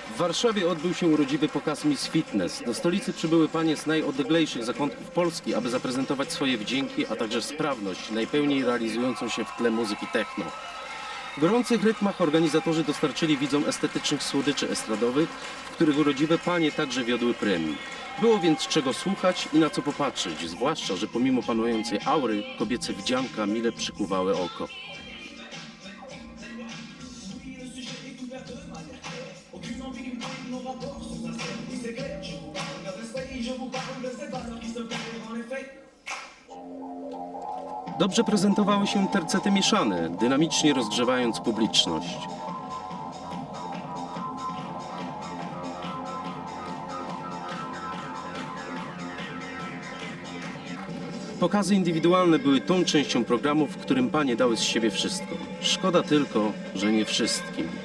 W Warszawie odbył się urodziwy pokaz Miss Fitness. Do stolicy przybyły panie z najodleglejszych zakątków Polski, aby zaprezentować swoje wdzięki, a także sprawność, najpełniej realizującą się w tle muzyki techno. W gorących rytmach organizatorzy dostarczyli widzom estetycznych słodyczy estradowych, w których urodziwe panie także wiodły prym. Było więc czego słuchać i na co popatrzeć, zwłaszcza, że pomimo panującej aury kobiece wdzianka mile przykuwały oko. Dobrze prezentowały się tercety mieszane, dynamicznie rozgrzewając publiczność. Pokazy indywidualne były tą częścią programu, w którym panie dały z siebie wszystko. Szkoda tylko, że nie wszystkim.